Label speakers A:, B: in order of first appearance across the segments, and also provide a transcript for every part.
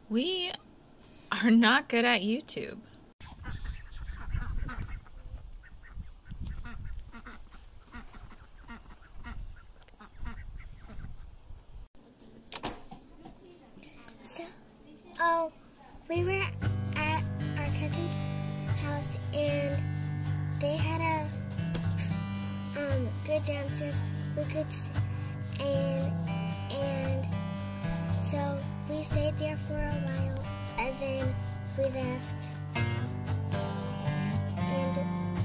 A: We are not good at YouTube.
B: So, we were at our cousin's house and they had a good downstairs we could and so we stayed there for a while and then we left and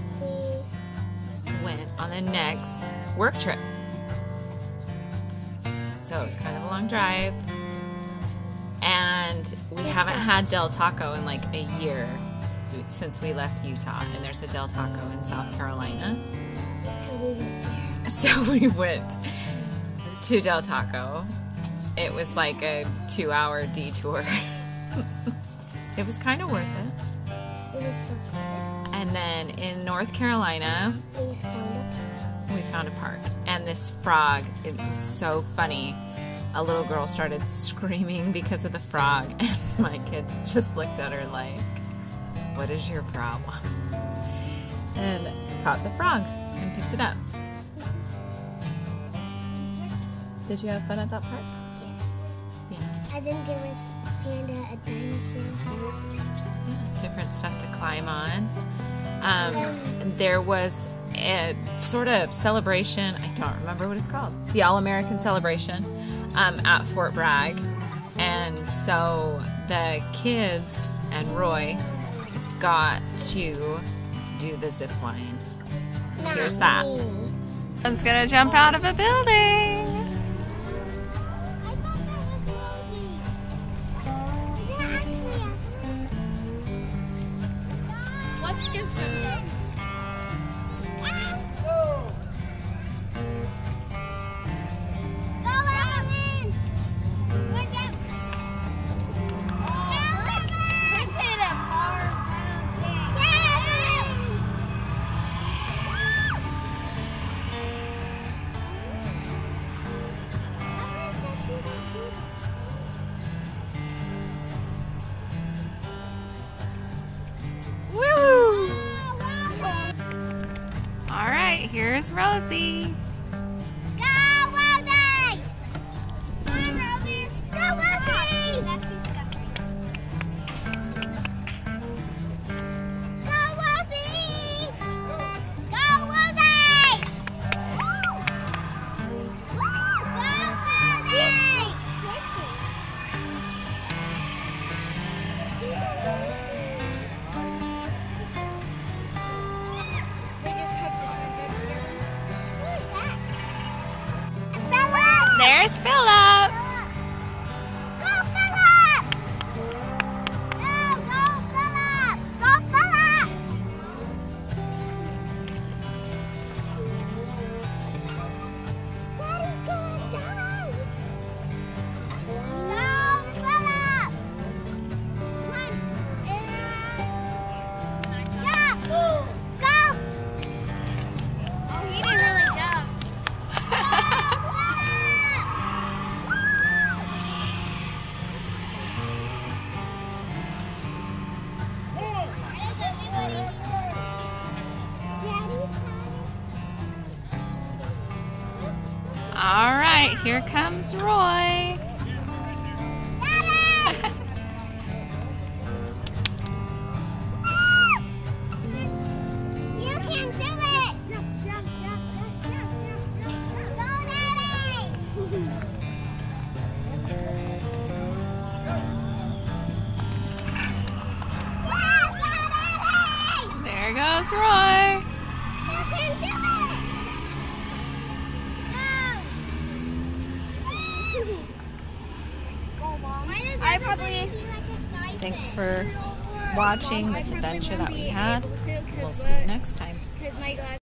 B: we
A: Went on the next work trip. So it was kind of a long drive. And we haven't had Del Taco in like a year since we left Utah. And there's a Del Taco in South Carolina.
B: so we went there.
A: So we went to Del Taco. It was like a 2-hour detour. It was kind of worth it.
B: It was fun.
A: And then in North Carolina, we found a park. And this frog, it was so funny. A little girl started screaming because of the frog, and my kids just looked at her like, what is your problem? And caught the frog and picked it up. Did you have fun at that park? Yeah.
B: I think there was Panda, a dinosaur.
A: Different stuff to climb on. There was a sort of celebration, I don't remember what it's called, the All-American Celebration at Fort Bragg. And so the kids and Roy got to do the zip line. So here's that. Someone's gonna jump out of a building. What is happening? Woo! All right, here's Rosie.
B: Go, Rosie! Go, Rosie! Go, Rosie! That's disgusting. Go, Rosie! Go, Rosie!
A: There's Philip.
B: Go, Philip! Go, Philip! Go, Philip! Daddy's going down! Go, Philip! Come on. Yeah! Go! Oh, he didn't really jump.
A: All right, here comes Roy.
B: You can do it! Jump, jump, jump, jump, jump. Go, Daddy!
A: There goes Roy.
B: You can do it! Go! I probably...
A: Thanks for watching this adventure that we had. We'll see you next time.